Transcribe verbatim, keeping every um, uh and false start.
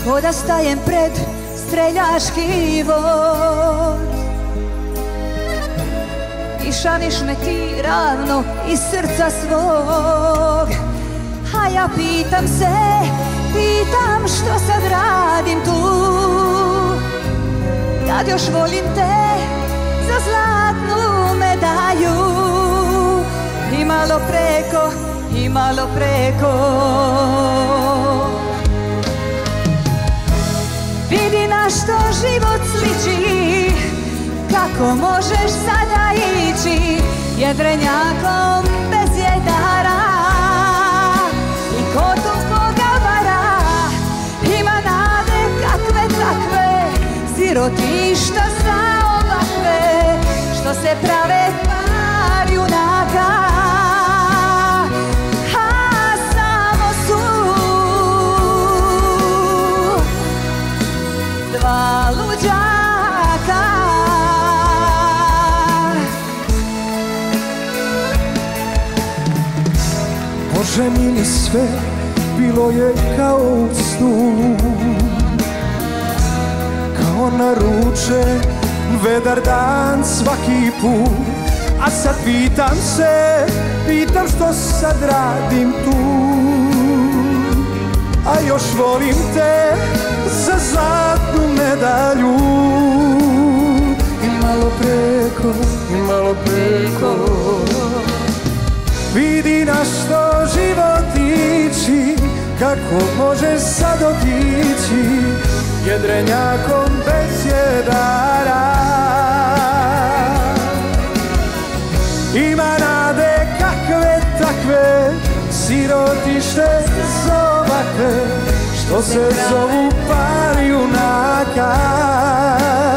ko da stajem pred streljaški vod. Išaniš me ti ravno iz srca svog, a ja pitam se, pitam što sad radim tu, kad još volim te za zlatnu medalju. I malo preko, i malo preko. Vidi na što život sliči, kako možeš sada ići jedrenjakom bez jedara. I ko tu koga vara, ima nade kakve takve, sirotišta sa ovakve, što se prave par junaka. A samo su dva luđaka. Bože mili, sve bilo je kao u snu, kao naručen vedar dan svaki put. A sad pitam se, pitam što sad radim tu, a još volim te za zlatnu medalju. I malo preko, i malo preko. Vidi na što život ići, kako možeš sad otići jedrenjakom bez jedara. Ima nade kakve takve, sirotište zovakve, što se zovu par junaka.